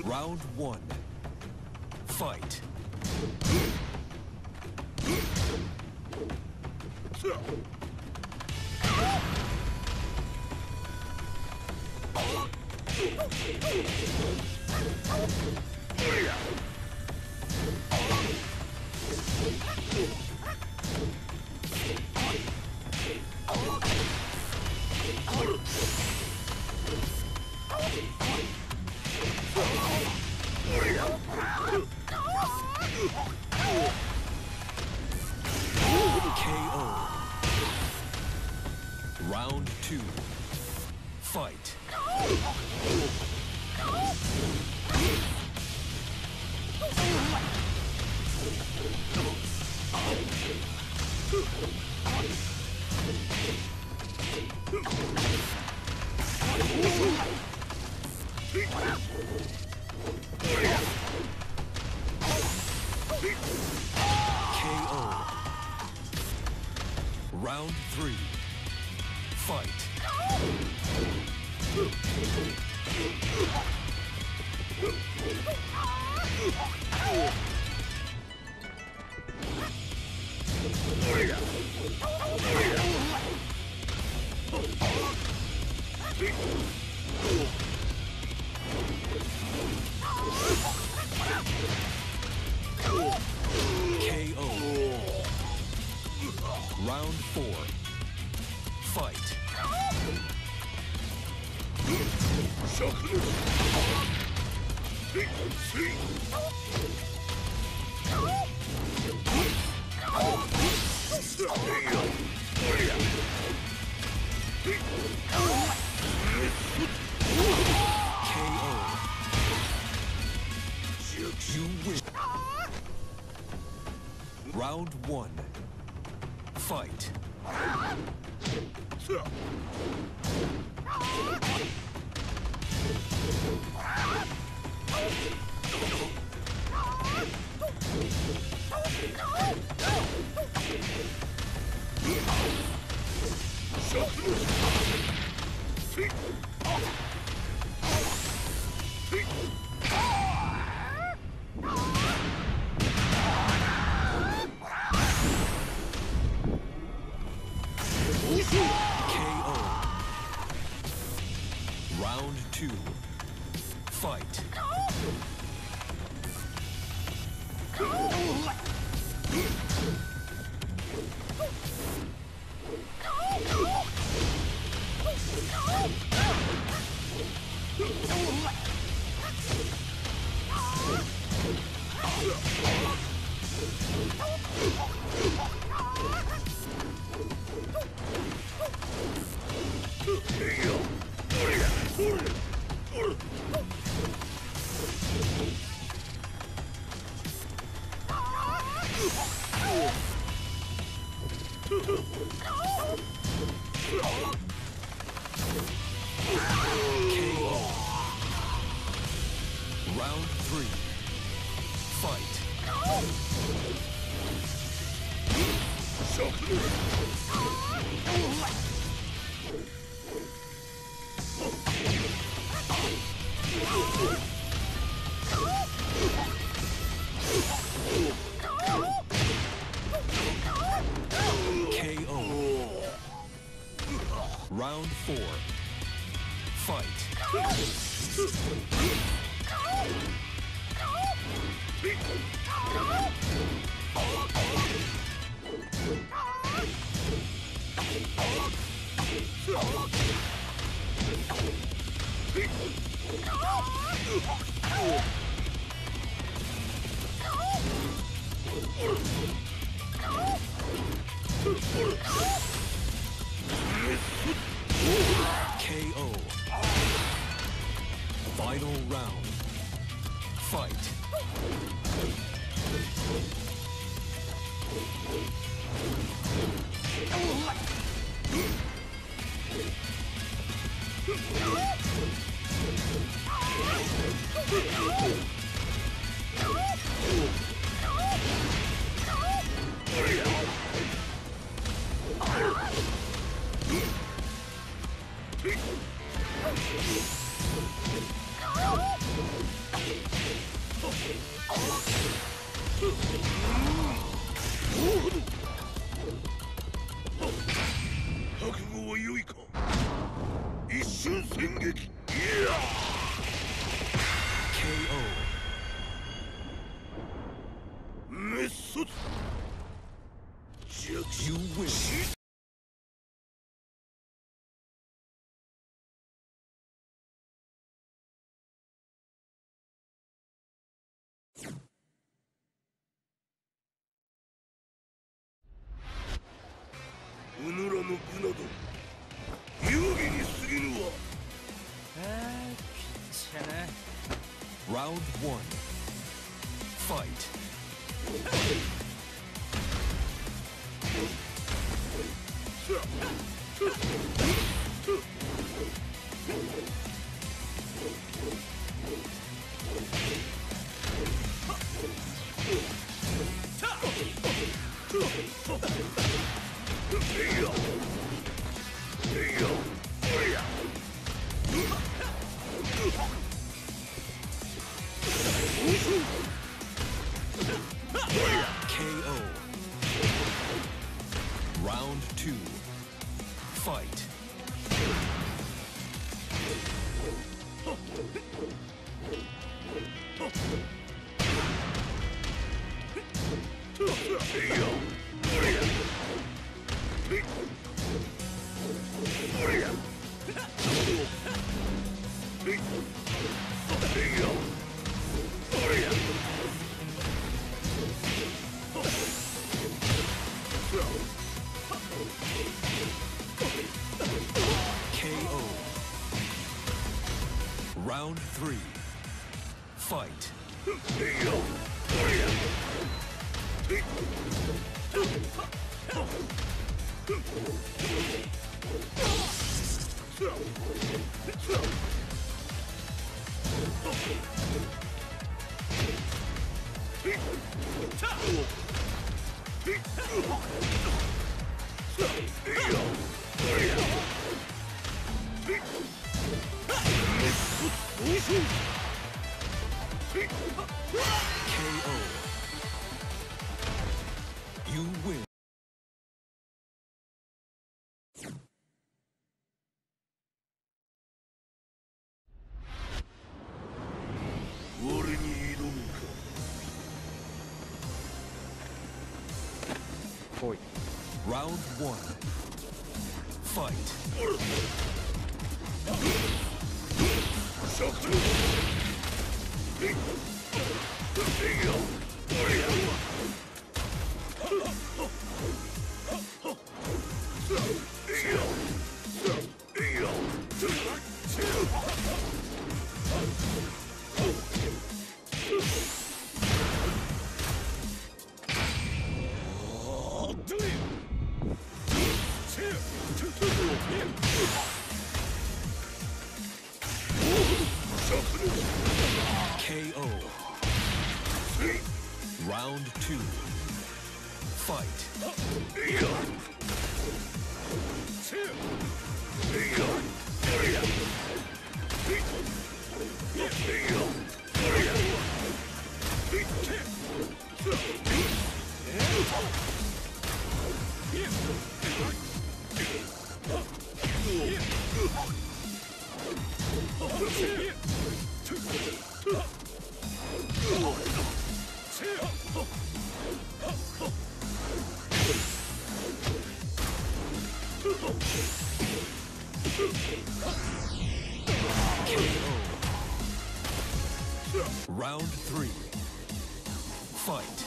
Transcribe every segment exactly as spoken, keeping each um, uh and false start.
Round one. Fight. K O. Round two. Fight. K O. Round three. Fight. K O. Round four. Fight. K O. You win. Round one. Fight. K O. Round two. Fight. K O. Round three. Fight. K O. Round four. Fight. K O. Final round. Fight. 覚悟は良いか。一瞬戦撃。いやケーオー滅卒。弱視 You win. うぬらの具など遊戯に過ぎぬわ。 あー、きっちゃな。 Round one. Fight. K O. Round two. Fight. K O. Round three. Fight. K O. You win. 俺に挑むか。 来い。 Round one. Fight. シャクル。えい。えいよ。俺や。えいよ。えいよ。 K O. Round two. Fight. K O. Round three. Fight.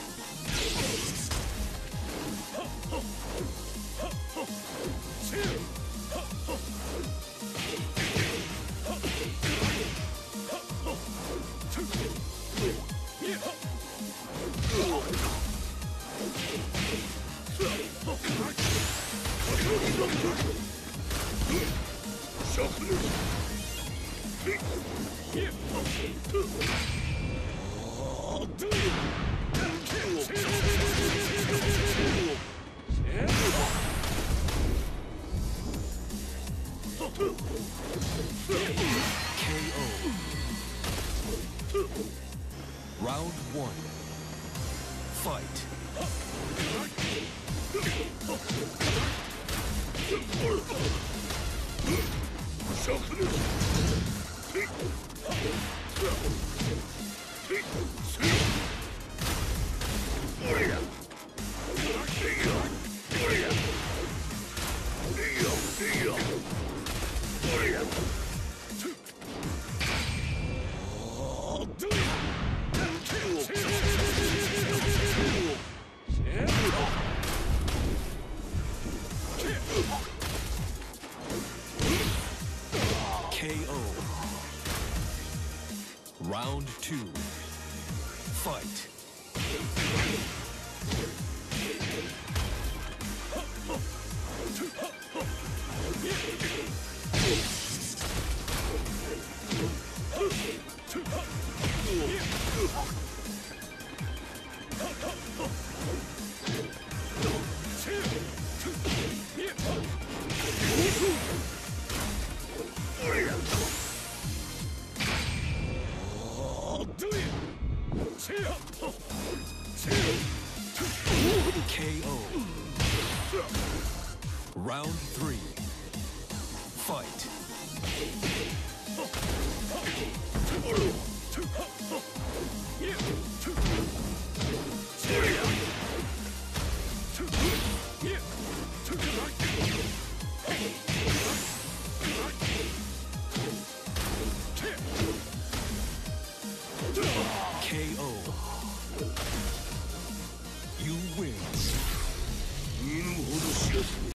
K O. Round one. Fight. K O. Round two. Fight. K O. Round three. Fight. K O. You win.